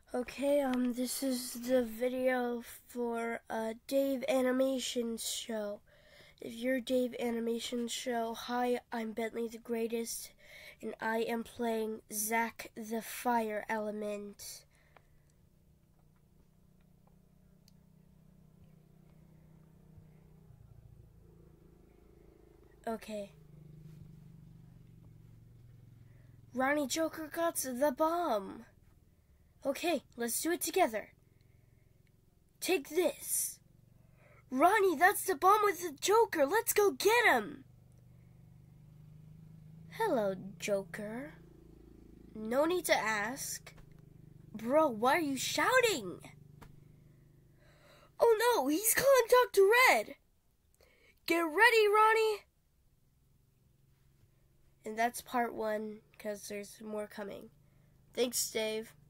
Okay, this is the video for Dave Animation's show. If you're Dave Animation's show, hi, I'm Bentley the Greatest, and I am playing Zack the Fire Element. Okay. Ronnie Joker got the bomb. Okay, let's do it together. Take this. Ronnie, that's the bomb with the Joker. Let's go get him. Hello, Joker. No need to ask. Bro, why are you shouting? Oh no, he's calling Dr. Red. Get ready, Ronnie. And that's part 1, because there's more coming. Thanks, Dave.